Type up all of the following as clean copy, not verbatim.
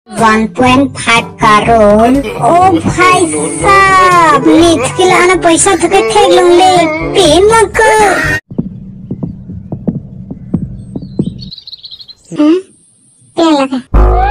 1.5 करोड़। ओ भाई साहब नीच के लाना पैसा तो के थे लंगले पेन लग पेन लगा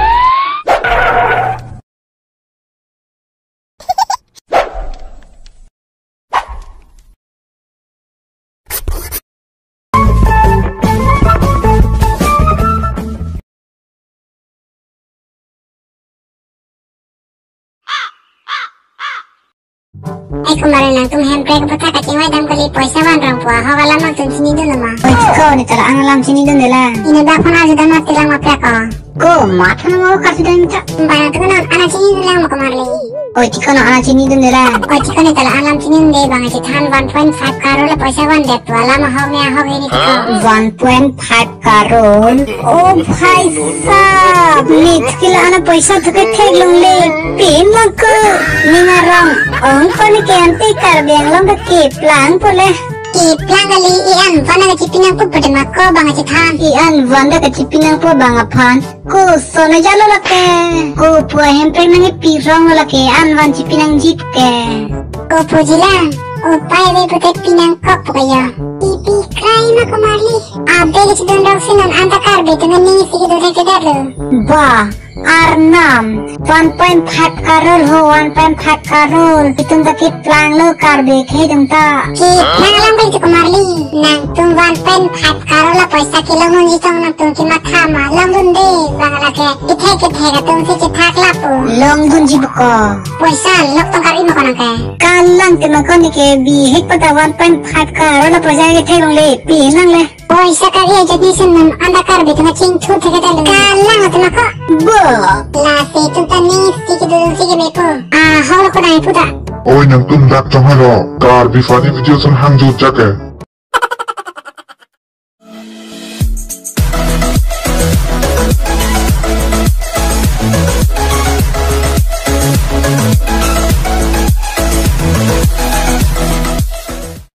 kemarin nang handbrake bata kacing wadam kali पैसा wan rang pua hawala mak tum sini dulu mah kau ni tera ang sini dulu lah ini dah pun aja dah mati lang apa ko mata na mau kasih dah minta banyak tu kan anak sini dulu lang mak kemarin jika nak anak sini dulu lah jika ni tera alam sini dulu bang aja tahan 1.5 karo lah पैसा wan deh tu alam hau ini tu 1.5 crore. ओ भाई साहब नीच के लाना पैसा तो के थे लंगले पेन लग निंगारम angkon ke anti kar biang long ke plan pole kali ian vana ke cipinang pu pada mako bang cithan ian vanda ke cipinang pu bang aphan ko sona jalo lake ko pu hempe nangi pirong lake an van cipinang jeep ke ko pujila o pai de pute pinang kop kaya ipi krai na kamali abe ke cidon dog sinan anta kar be dengan ni sikit dore ke dalo bah Arnam 1.5 करोड़ हो 1.5 करोड़ तुम तक प्लान लो कर देखे तुम ता कि नंगलम पे तो कुमारली नंग तुम 1.5 करोड़ ला पैसा किलो मुंजी तो न तुम की माथा मा लंगुन दे बंगला के इथे के थेगा तुम से के थाक लापो लंगुन जी बको पैसा लोग तो करी मकोना के कालंग ते मकोनी के बी हेक पता 1.5 करोड़ ला पैसा के थे ले पी नंग ले पैसा का ये जदी से मन अंडा कर बे तुम चिंग छू थे के दल कालंग तुम को बो la se tu tani siki du siki mepo hau ko nai puta oi nang tum dak chong halo kar bi fani video sun hang ju chake